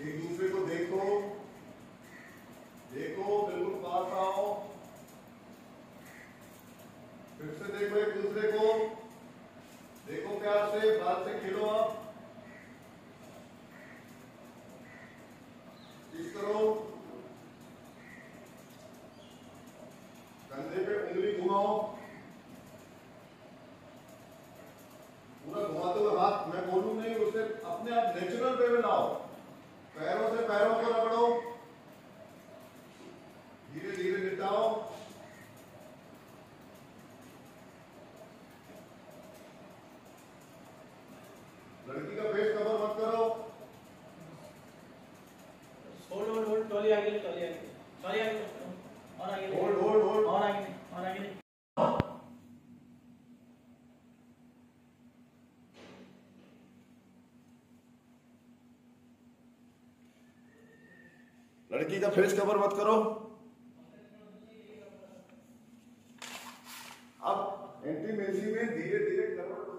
एक दूसरे को देखो, देखो, बिल्कुल पास आओ। फिर से देखो एक दूसरे को, देखो प्यार से, बात से खेलो। आप इस करो, कंधे पे उंगली घुमाओ, पूरा घुमाते हुए हाथ, मैं बोलूं नहीं, उसे अपने आप नेचुरल वे में लाओ। पैरों से पैरों को रगड़ो, धीरे धीरे लिटाओ। लड़की का फेस कवर मत करो। होल्ड होल्ड होल्ड, ट्रॉली आगे ले, ट्रॉली आगे, ट्रॉली आगे और आगे ले, होल्ड होल्ड होल्ड, और आगे ले, और आगे ले। लड़की का फेस कवर मत करो। अब इंटीमेसी में धीरे धीरे करो।